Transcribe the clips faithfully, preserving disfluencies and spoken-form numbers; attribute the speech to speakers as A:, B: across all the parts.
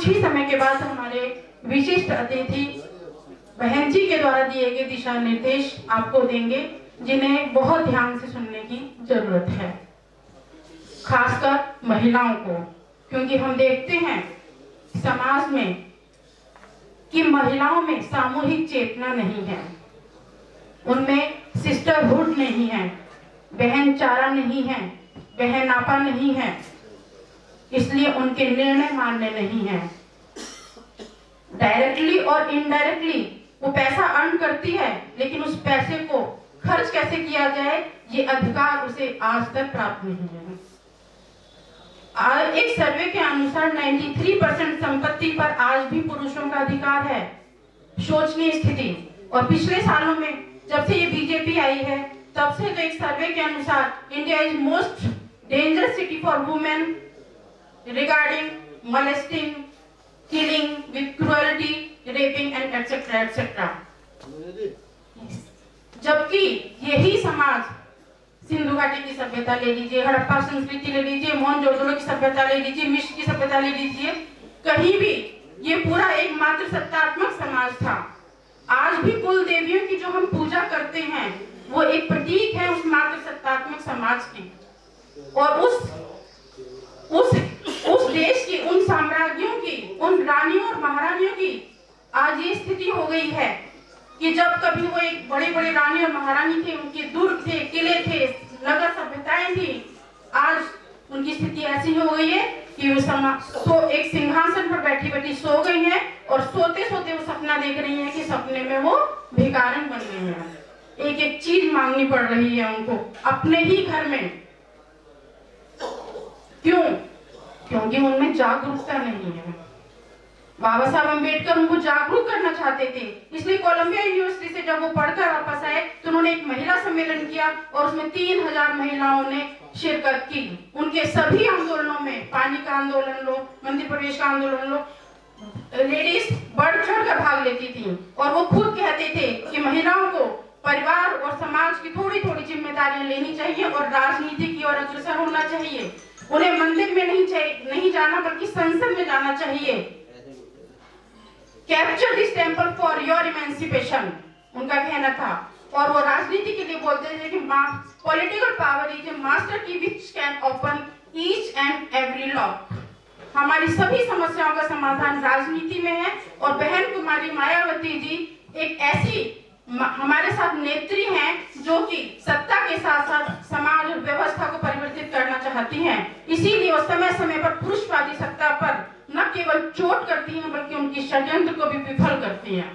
A: ही समय के बाद हमारे विशिष्ट अतिथि बहन जी के द्वारा दिए गए दिशा निर्देश आपको देंगे, जिन्हें बहुत ध्यान से सुनने की जरूरत है, खासकर महिलाओं को, क्योंकि हम देखते हैं समाज में कि महिलाओं में सामूहिक चेतना नहीं है, उनमें सिस्टरहुड नहीं है, बहनचारा नहीं है, बहनापा नहीं है, इसलिए उनके निर्णय मान्य नहीं है। डायरेक्टली और इनडायरेक्टली वो पैसा अर्न करती है, लेकिन उस पैसे को खर्च कैसे किया जाए ये अधिकार उसे आज तक प्राप्त नहीं है। एक सर्वे के अनुसार तिरानवे परसेंट संपत्ति पर आज भी पुरुषों का अधिकार है। शोचनीय स्थिति। और पिछले सालों में जब से ये बीजेपी आई है तब से तो एक सर्वे के अनुसार India is most dangerous city for women regarding molesting, killing with cruelty, raping and etcetera etcetera. जबकि यही समाज सिंधु घाटी की सभ्यता ले लीजिए, हड़प्पा संस्कृति ले लीजिए, मोहनजोदड़ो की सभ्यता ले लीजिए, मिस्र की सभ्यता ले लीजिए, कहीं भी ये पूरा एक मात्र सत्तात्मक समाज था। आज भी कुल देवियों की जो हम पूजा करते हैं वो एक प्रतीक है उस मात्र सत्तात्मक समाज की। और उस उस उस देश की, उन साम्राज्यों की, उन रानियों और महारानियों की आज ये स्थिति हो गई है कि जब कभी वो एक बड़े बड़े रानी और महारानी थे, उनके दुर्ग थे, किले थे, नगर सभ्यताएं थी, आज उनकी स्थिति ऐसी हो गई है कि वो समा सो एक सिंहासन पर बैठी बैठी सो गई हैं और सोते सोते वो सपना देख रही हैं कि सपने में वो भिखारिन बन गई हैं। एक एक चीज मांगनी पड़ रही है उनको अपने ही घर में। क्यों? क्योंकि उनमें जागरूकता नहीं है। बाबा साहब अम्बेडकर उनको जागरूक करना चाहते थे, इसलिए कोलंबिया यूनिवर्सिटी से जब वो पढ़कर वापस आए तो उन्होंने एक महिला सम्मेलन किया और उसमें तीन हजार महिलाओं ने शिरकत की। उनके सभी आंदोलनों में, पानी का आंदोलन लो, मंदिर प्रवेश का आंदोलन लो, लेडीज बढ़ चढ़ कर भाग लेती थी। और वो खुद कहते थे कि महिलाओं को परिवार और समाज की थोड़ी थोड़ी जिम्मेदारियां लेनी चाहिए और राजनीति की ओर अग्रसर होना चाहिए। उन्हें मंदिर में नहीं चाहिए नहीं जाना बल्कि संसद में जाना चाहिए। Capture this temple for your emancipation उनका कहना था। और वो राजनीति के लिए बोलते थे कि political power is a master key which can open each and every lock. हमारी सभी समस्याओं का समाधान राजनीति में है। और बहन कुमारी मायावती जी एक ऐसी हमारे साथ नेत्री हैं जो कि सत्ता के साथ साथ समाज और व्यवस्था को परिवर्तित करना चाहती हैं। इसीलिए वो समय समय पर पुरुषवादी सत्ता पर न केवल चोट करती हैं बल्कि उनकी षड्यंत्र को भी विफल करती हैं।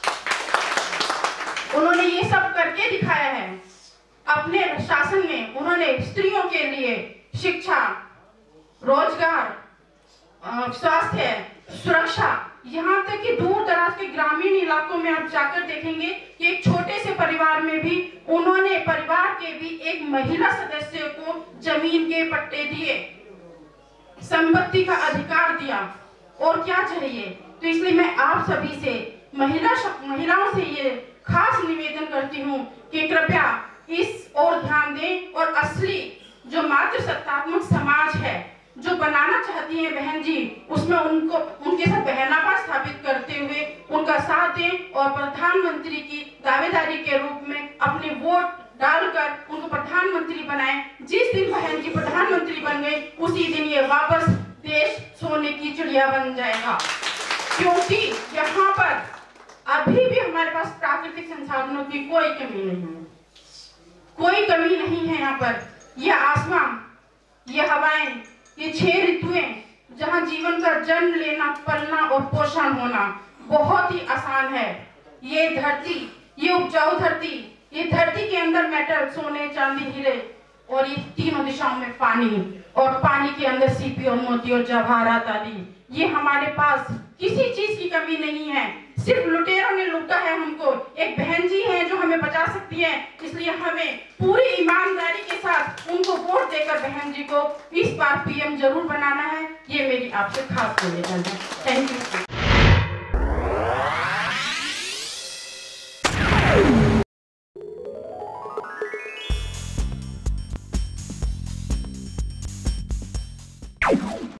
A: उन्होंने ये सब करके दिखाया है। अपने शासन में उन्होंने स्त्रियों के लिए शिक्षा, रोजगार, स्वास्थ्य, सुरक्षा, यहाँ तक कि दूर दराज के ग्रामीण इलाकों में आप जाकर देखेंगे कि एक छोटे से परिवार में भी उन्होंने परिवार के भी एक महिला सदस्य को जमीन के पट्टे दिए, संपत्ति का अधिकार दिया। और क्या चाहिए? तो इसलिए मैं आप सभी से, महिला महिलाओं से ये खास निवेदन करती हूँ कि कृपया इस ओर ध्यान दें और असली जो मातृ सत्तात्मक समाज है जो बनाना चाहती है बहन जी, उसमें उनको उनके साथ बहनापा स्थापित करते हुए उनका साथ दें और प्रधानमंत्री की दावेदारी के रूप में अपने वोट डालकर उनको प्रधानमंत्री बनाएं। जिस दिन बहन जी प्रधानमंत्री बन गए उसी दिन ये वापस देश सोने की चिड़िया बन जाएगा। क्योंकि यहाँ पर अभी भी हमारे पास प्राकृतिक संसाधनों की कोई कमी नहीं है, कोई कमी नहीं है। यहाँ पर यह आसमान, ये हवाएं, ये छह ऋतुएं, जहाँ जीवन का जन्म लेना, पलना और पोषण होना बहुत ही आसान है। ये धरती, ये उपजाऊ धरती, ये धरती के अंदर मेटल, सोने, चांदी, हीरे, और ये तीनों दिशाओं में पानी, और पानी के अंदर सीपी और मोती और जवाहरात आदि। ये हमारे पास किसी चीज की कमी नहीं है। सिर्फ लुटेरों ने लूटा है हमको। एक बहन जी है जो हमें बचा सकती है, इसलिए हमें पूरी ईमानदारी के साथ उनको वोट देकर बहन जी को इस बार पीएम जरूर बनाना है। ये मेरी आपसे खास निवेदन है। Thank you.